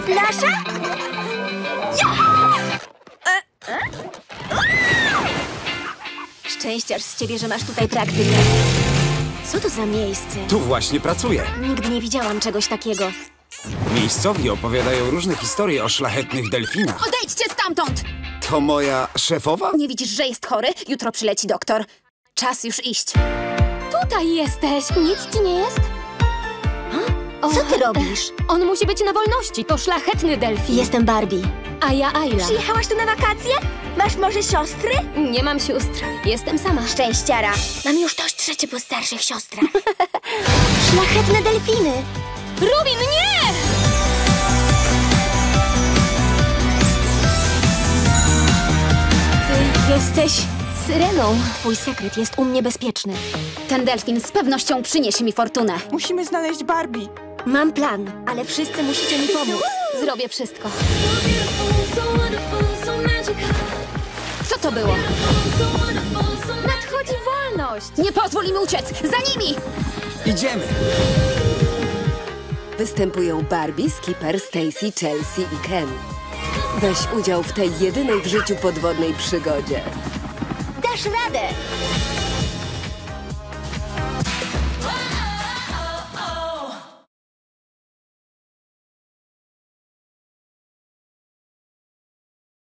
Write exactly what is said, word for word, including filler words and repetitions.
Nasza? Szczęściarz z ciebie, że masz tutaj praktykę. Co to za miejsce? Tu właśnie pracuję. Nigdy nie widziałam czegoś takiego. Miejscowi opowiadają różne historie o szlachetnych delfinach. Odejdźcie stamtąd! To moja szefowa? Nie widzisz, że jest chory? Jutro przyleci doktor. Czas już iść. Tutaj jesteś! Nic ci nie jest? Co ty robisz? On musi być na wolności, to szlachetny delfin. Jestem Barbie. A ja Ayla. Przyjechałaś tu na wakacje? Masz może siostry? Nie mam sióstr, jestem sama. Szczęściara. Mam już dość trzecie po starszych siostrach. Szlachetne delfiny. Rubin, nie! Ty jesteś... Syreną. Twój sekret jest u mnie bezpieczny. Ten delfin z pewnością przyniesie mi fortunę. Musimy znaleźć Barbie. Mam plan, ale wszyscy musicie mi pomóc. Zrobię wszystko. Co to było? Nadchodzi wolność! Nie pozwól im uciec! Za nimi! Idziemy! Występują Barbie, Skipper, Stacy, Chelsea i Ken. Weź udział w tej jedynej w życiu podwodnej przygodzie. Dasz radę!